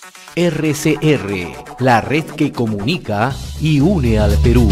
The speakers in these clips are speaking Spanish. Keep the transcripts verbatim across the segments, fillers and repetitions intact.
R C R, la red que comunica y une al Perú.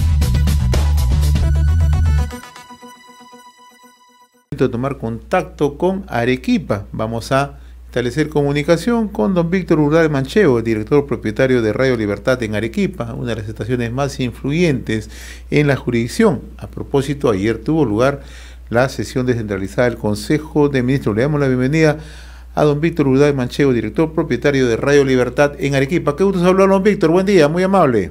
De tomar contacto con Arequipa. Vamos a establecer comunicación con don Víctor Urdaz Manchego, director propietario de Radio Libertad en Arequipa, una de las estaciones más influyentes en la jurisdicción. A propósito, ayer tuvo lugar la sesión descentralizada del Consejo de Ministros. Le damos la bienvenida a don Víctor Urdaz Manchego, director propietario de Radio Libertad en Arequipa. Qué gusto hablar, don Víctor. Buen día, muy amable.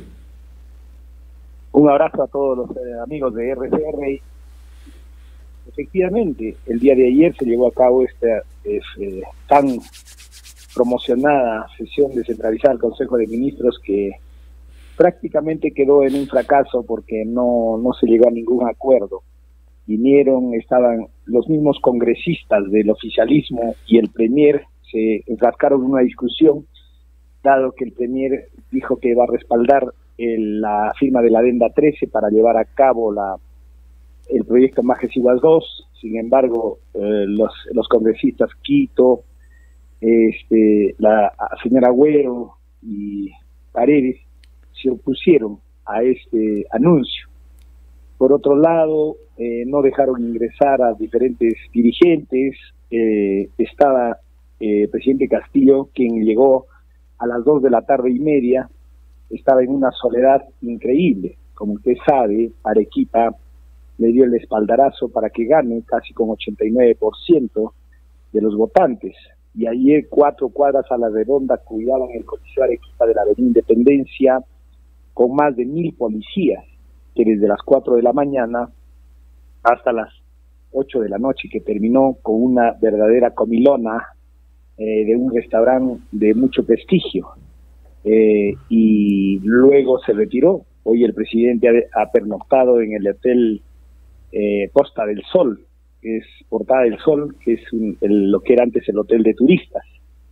Un abrazo a todos los eh, amigos de R C R. Efectivamente, el día de ayer se llevó a cabo esta es, eh, tan promocionada sesión descentralizada del Consejo de Ministros que prácticamente quedó en un fracaso porque no, no se llegó a ningún acuerdo. Vinieron, estaban los mismos congresistas del oficialismo y el Premier se enfrascaron en una discusión, dado que el Premier dijo que iba a respaldar el, la firma de la Adenda trece para llevar a cabo la el proyecto Majesiguas dos. Sin embargo, eh, los, los congresistas Quito, este, la señora Agüero y Paredes se opusieron a este anuncio. Por otro lado, eh, no dejaron ingresar a diferentes dirigentes. Eh, estaba el eh, presidente Castillo, quien llegó a las dos de la tarde y media, estaba en una soledad increíble. Como usted sabe, Arequipa le dio el espaldarazo para que gane casi con ochenta y nueve por ciento de los votantes. Y ayer cuatro cuadras a la redonda cuidaban el Coliseo Arequipa de la Avenida Independencia con más de mil policías, que desde las cuatro de la mañana hasta las ocho de la noche, que terminó con una verdadera comilona eh, de un restaurante de mucho prestigio. Eh, y luego se retiró. Hoy el presidente ha, ha pernoctado en el hotel Eh, Posta del Sol, que es Portada del Sol, que es un, el, lo que era antes el hotel de turistas,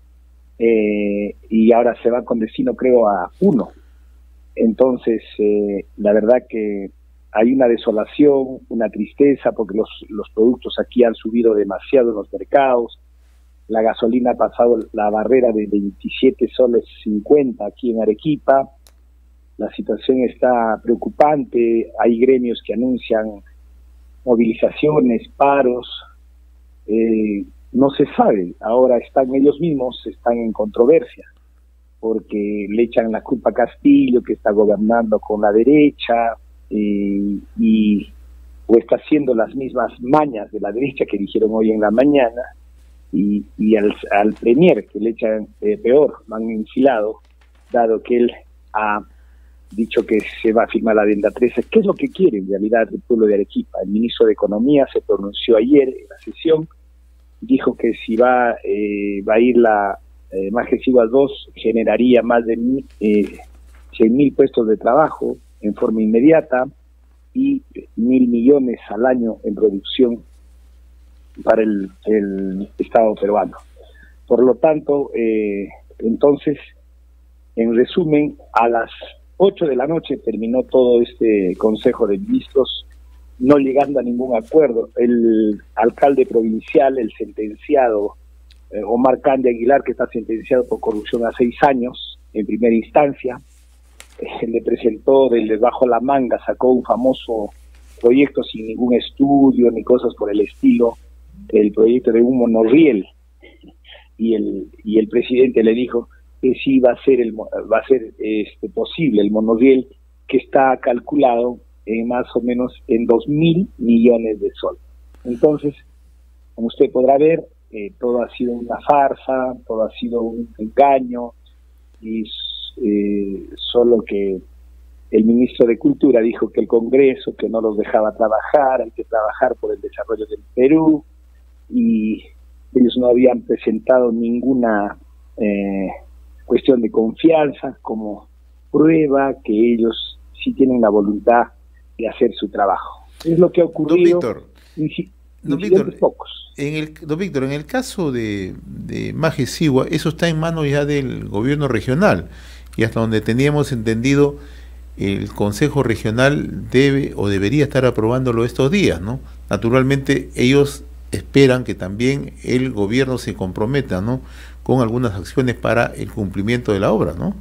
eh, y ahora se va con destino, creo, a Puno. Entonces, eh, la verdad que hay una desolación, una tristeza, porque los, los productos aquí han subido demasiado en los mercados. La gasolina ha pasado la barrera de veintisiete soles cincuenta aquí en Arequipa. La situación está preocupante. Hay gremios que anuncian movilizaciones, paros, eh, no se sabe. Ahora están ellos mismos, están en controversia, porque le echan la culpa a Castillo, que está gobernando con la derecha, eh, y o está haciendo las mismas mañas de la derecha que dijeron hoy en la mañana, y, y al, al Premier, que le echan eh, peor, lo han enfilado, dado que él ha dicho que se va a firmar la Adenda trece. ¿Qué es lo que quiere en realidad el pueblo de Arequipa? El ministro de Economía se pronunció ayer en la sesión, dijo que si va eh, va a ir la eh, Majesiguas dos, generaría más de eh, cien mil puestos de trabajo en forma inmediata y mil millones al año en producción para el, el Estado peruano. Por lo tanto, eh, entonces, en resumen, a las ocho de la noche terminó todo este Consejo de Ministros, no llegando a ningún acuerdo. El alcalde provincial, el sentenciado eh, Omar Candy Aguilar, que está sentenciado por corrupción a seis años en primera instancia, eh, le presentó del bajo la manga, sacó un famoso proyecto sin ningún estudio ni cosas por el estilo, el proyecto de un monorriel, y el y el presidente le dijo que sí va a ser el va a ser este posible el monorriel, que está calculado en más o menos en dos mil millones de soles. Entonces, como usted podrá ver, eh, todo ha sido una farsa, todo ha sido un engaño, y eh, solo que el ministro de Cultura dijo que el Congreso, que no los dejaba trabajar, hay que trabajar por el desarrollo del Perú, y ellos no habían presentado ninguna eh, cuestión de confianza como prueba que ellos sí tienen la voluntad de hacer su trabajo. Es lo que ha ocurrido. Don Víctor, don Víctor, pocos. En el, don Víctor, en el caso de, de Majesiguas, eso está en manos ya del gobierno regional, y hasta donde teníamos entendido, el Consejo Regional debe o debería estar aprobándolo estos días, ¿no? Naturalmente ellos esperan que también el gobierno se comprometa, ¿no?, con algunas acciones para el cumplimiento de la obra, ¿no?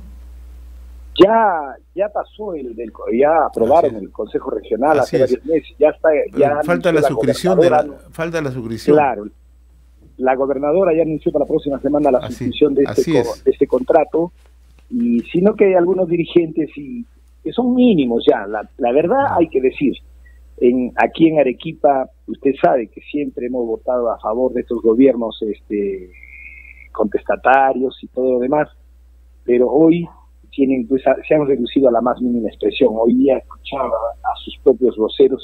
Ya ya pasó, el del ya aprobaron el Consejo Regional Así hace es. varios meses, ya está. Ya falta la, la suscripción de la, falta la suscripción. Claro, la gobernadora ya anunció para la próxima semana la así, suscripción de este, de este contrato, y sino que hay algunos dirigentes y que son mínimos ya, la, la verdad hay que decir, en aquí en Arequipa, usted sabe que siempre hemos votado a favor de estos gobiernos este contestatarios y todo lo demás, pero hoy tienen pues a, se han reducido a la más mínima expresión. Hoy día escuchaba a sus propios voceros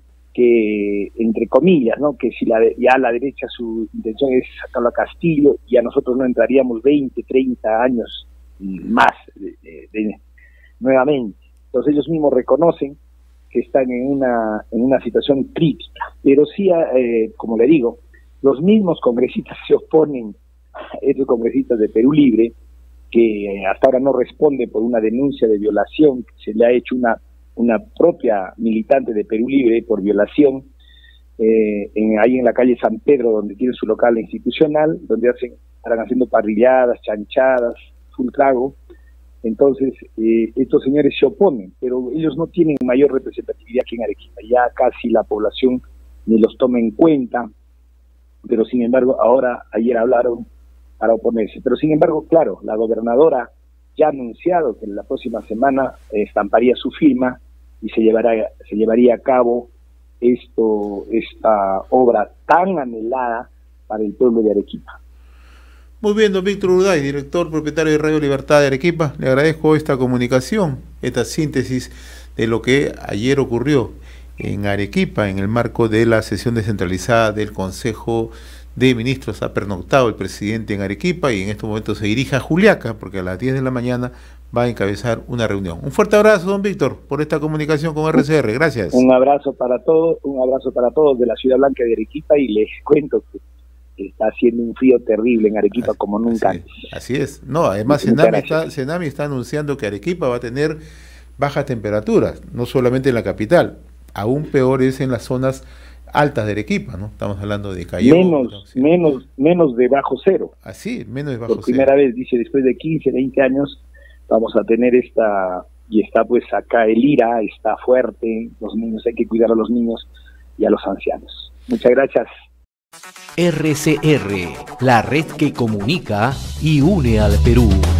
que, entre comillas, ¿no?, que si la ya a la derecha su intención es sacarlo a Castillo, y a nosotros no entraríamos veinte, treinta años más de, de, de, nuevamente. Entonces ellos mismos reconocen que están en una en una situación crítica, pero sí, eh, como le digo, los mismos congresistas se oponen, estos congresistas de Perú Libre, que hasta ahora no responde por una denuncia de violación que se le ha hecho una una propia militante de Perú Libre por violación, eh, en, ahí en la calle San Pedro, donde tiene su local institucional, donde hacen estarán haciendo parrilladas, chanchadas, full trago. Entonces, eh, estos señores se oponen, pero ellos no tienen mayor representatividad aquí en Arequipa, ya casi la población ni los toma en cuenta, pero sin embargo, ahora, ayer hablaron para oponerse. Pero sin embargo, claro, la gobernadora ya ha anunciado que en la próxima semana eh, estamparía su firma y se llevará se llevaría a cabo esto esta obra tan anhelada para el pueblo de Arequipa. Muy bien, don Víctor Urday, director propietario de Radio Libertad de Arequipa, le agradezco esta comunicación, esta síntesis de lo que ayer ocurrió en Arequipa en el marco de la sesión descentralizada del Consejo de Ministros. Ha pernoctado el presidente en Arequipa y en estos momentos se dirige a Juliaca, porque a las diez de la mañana va a encabezar una reunión. Un fuerte abrazo, don Víctor, por esta comunicación con R C R. Gracias. Un abrazo para todos, un abrazo para todos de la Ciudad Blanca de Arequipa, y les cuento que está haciendo un frío terrible en Arequipa así, como nunca así, antes. Así es. No, además Senami está, Senami está anunciando que Arequipa va a tener bajas temperaturas, no solamente en la capital, aún peor es en las zonas altas de Arequipa, ¿no? Estamos hablando de Cayó. Menos, ¿sí? menos, menos de bajo cero. Así, menos de bajo Por primera cero. vez, dice, después de quince, veinte años, vamos a tener esta, y está pues acá el IRA, está fuerte, los niños, hay que cuidar a los niños y a los ancianos. Muchas gracias. R C R, la red que comunica y une al Perú.